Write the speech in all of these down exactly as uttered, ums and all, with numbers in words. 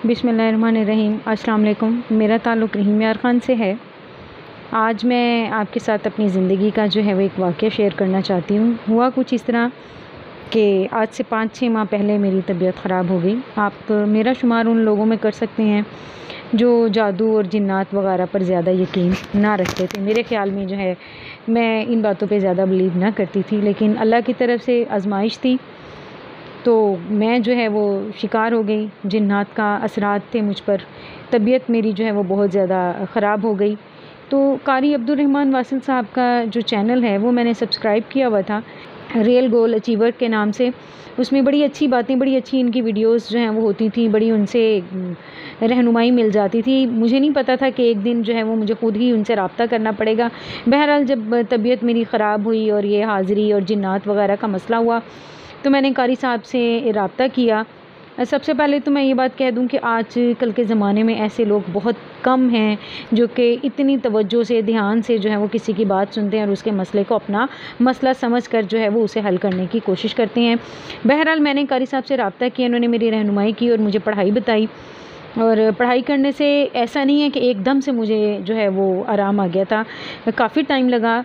बिस्मिल्लाहिर्रहमानिर्रहीम। अस्सलाम वालेकुम। मेरा ताल्लुक़ रहीम यार ख़ान से है। आज मैं आपके साथ अपनी ज़िंदगी का जो है वो एक वाक़या शेयर करना चाहती हूँ। हुआ कुछ इस तरह कि आज से पाँच छः माह पहले मेरी तबीयत ख़राब हो गई। आप मेरा शुमार उन लोगों में कर सकते हैं जो जादू और जिन्नात वगैरह पर ज़्यादा यकीन ना रखते थे। मेरे ख़्याल में जो है मैं इन बातों पे ज़्यादा बिलीव ना करती थी, लेकिन अल्लाह की तरफ से आजमाइश थी तो मैं जो है वो शिकार हो गई। जिन्नात का असरात थे मुझ पर। तबीयत मेरी जो है वो बहुत ज़्यादा ख़राब हो गई। तो कारी अब्दुर्रहमान वासिल साहब का जो चैनल है वो मैंने सब्सक्राइब किया हुआ था, रियल गोल अचीवर के नाम से। उसमें बड़ी अच्छी बातें, बड़ी अच्छी इनकी वीडियोस जो हैं वो होती थी, बड़ी उनसे रहनुमाई मिल जाती थी। मुझे नहीं पता था कि एक दिन जो है वो मुझे ख़ुद ही उनसे रब्ता करना पड़ेगा। बहरहाल जब तबीयत मेरी ख़राब हुई और ये हाज़िरी और जिन्नात वगैरह का मसला हुआ तो मैंने कारी साहब से रब्ता किया। सबसे पहले तो मैं ये बात कह दूं कि आज कल के ज़माने में ऐसे लोग बहुत कम हैं जो कि इतनी तवज्जो से, ध्यान से जो है वो किसी की बात सुनते हैं और उसके मसले को अपना मसला समझ कर जो है वो उसे हल करने की कोशिश करते हैं। बहरहाल मैंने कारी साहब से रब्ता किया, उन्होंने मेरी रहनुमाई की और मुझे पढ़ाई बताई। और पढ़ाई करने से ऐसा नहीं है कि एकदम से मुझे जो है वो आराम आ गया था, काफ़ी टाइम लगा।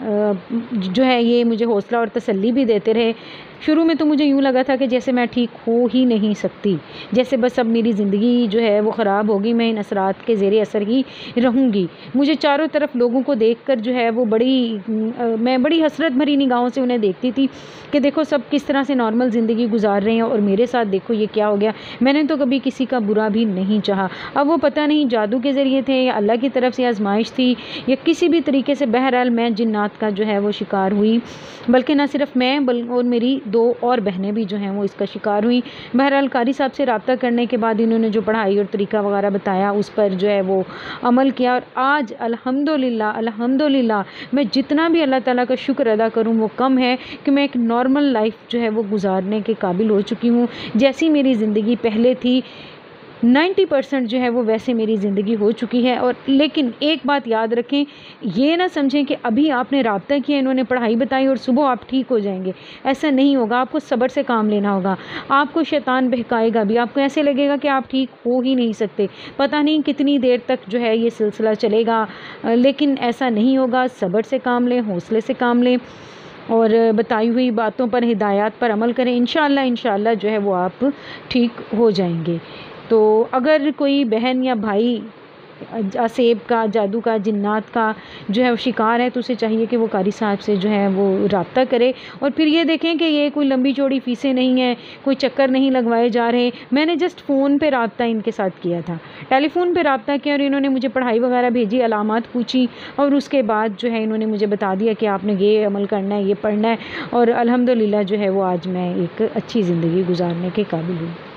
जो है ये मुझे हौसला और तसल्ली भी देते रहे। शुरू में तो मुझे यूँ लगा था कि जैसे मैं ठीक हो ही नहीं सकती, जैसे बस अब मेरी ज़िंदगी जो है वो ख़राब होगी, मैं इन असरात के ज़ेरे असर ही रहूँगी। मुझे चारों तरफ लोगों को देखकर जो है वो बड़ी मैं बड़ी हसरत भरी निगाहों से उन्हें देखती थी कि देखो सब किस तरह से नॉर्मल ज़िंदगी गुजार रहे हैं और मेरे साथ देखो ये क्या हो गया। मैंने तो कभी किसी का बुरा भी नहीं चाहा। अब वो पता नहीं जादू के ज़रिए थे या अल्लाह की तरफ से आजमाइश थी या किसी भी तरीके से, बहरहाल मैं जिन्नात का जो है वो शिकार हुई। बल्कि ना सिर्फ मैं बल और मेरी दो और बहनें भी जो हैं वो इसका शिकार हुई। बहरहाल कारी साहब से रब्ता करने के बाद इन्होंने जो पढ़ाई और तरीका वगैरह बताया उस पर जो है वो अमल किया और आज अल्हम्दुलिल्लाह अल्हम्दुलिल्लाह मैं जितना भी अल्लाह ताला का शुक्र अदा करूँ वो कम है कि मैं एक नॉर्मल लाइफ जो है वो गुजारने के काबिल हो चुकी हूँ। जैसी मेरी ज़िंदगी पहले थी नब्बे परसेंट जो है वो वैसे मेरी ज़िंदगी हो चुकी है। और लेकिन एक बात याद रखें, ये ना समझें कि अभी आपने रब्ता किया, इन्होंने पढ़ाई बताई और सुबह आप ठीक हो जाएंगे। ऐसा नहीं होगा। आपको सब्र से काम लेना होगा। आपको शैतान बहकाएगा भी, आपको ऐसे लगेगा कि आप ठीक हो ही नहीं सकते, पता नहीं कितनी देर तक जो है ये सिलसिला चलेगा, लेकिन ऐसा नहीं होगा। सब्र से काम लें, हौसले से काम लें और बताई हुई बातों पर, हिदायत पर अमल करें। इंशाअल्लाह इंशाअल्लाह जो है वो आप ठीक हो जाएंगे। तो अगर कोई बहन या भाई असेब का, जादू का, जिन्नात का जो है वो शिकार है तो उसे चाहिए कि वो कारी साहब से जो है वो रब्ता करे और फिर ये देखें कि ये कोई लंबी चौड़ी फ़ीसें नहीं हैं, कोई चक्कर नहीं लगवाए जा रहे। मैंने जस्ट फ़ोन पे रब्ता इनके साथ किया था, टेलीफोन पे रब्ता किया और इन्होंने मुझे पढ़ाई वगैरह भेजी, अलामात पूछी और उसके बाद जो है इन्होंने मुझे बता दिया कि आपने ये अमल करना है, ये पढ़ना है और अल्हम्दुलिल्लाह जो है वो आज मैं एक अच्छी ज़िंदगी गुजारने के काबिल हूँ।